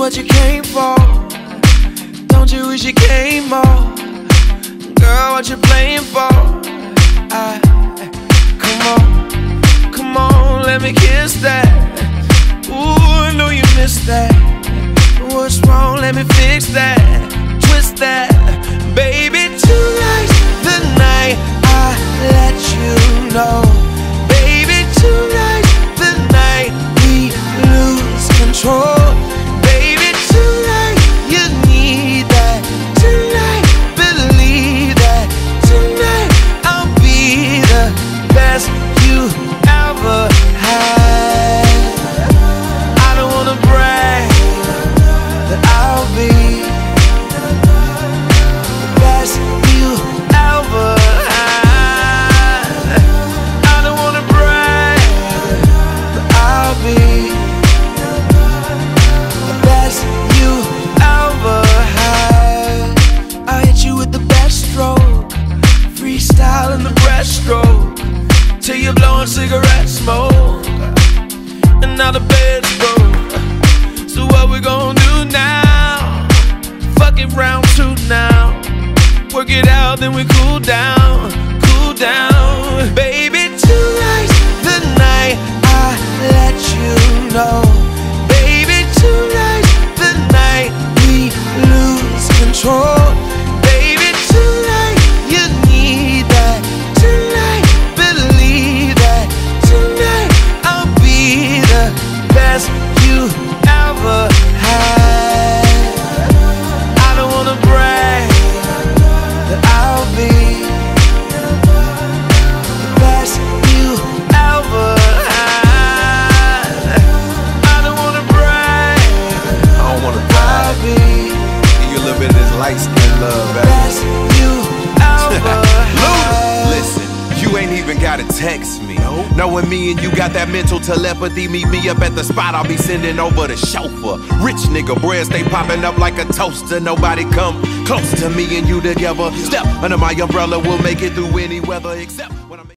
what you came for? Don't you wish you came more? Girl, what you playing for? Come on, let me kiss that. Ooh, I know you missed that. What's wrong? Let me fix that. Twist that, baby. Tonight's the night I let you know. Baby, tonight's the night we lose control. Baby, tonight you need that. Tonight, believe that. Tonight I'll be the best you ever had. I don't wanna brag, but I'll be the best you ever had. I don't wanna brag, but I'll be the best you ever had. I'll hit you with the best stroke, freestyle in the breaststroke, till you're blowing cigarette smoke, and now the bed's broke. So what we gon' do now? Fuck it, round 2 now. Work it out, then we cool down, cool down. Baby, tonight's the night I let you know. Baby, tonight's the night we lose control. Baby, tonight you need that. Tonight, believe that. Tonight I'll be the best you ever had. I don't wanna brag, but I'll be the best you ever had. I don't wanna brag, I don't wanna I'll brag. be Give you a little bit of this light skin love, the baby. best you ever had. Listen, you ain't even gotta text me. Knowing me and you got that mental telepathy. Meet me up at the spot, I'll be sending over the chauffeur. Rich nigga, bread stay popping up like a toaster. Nobody come close to me and you together. Step under my umbrella, we'll make it through any weather except when I'm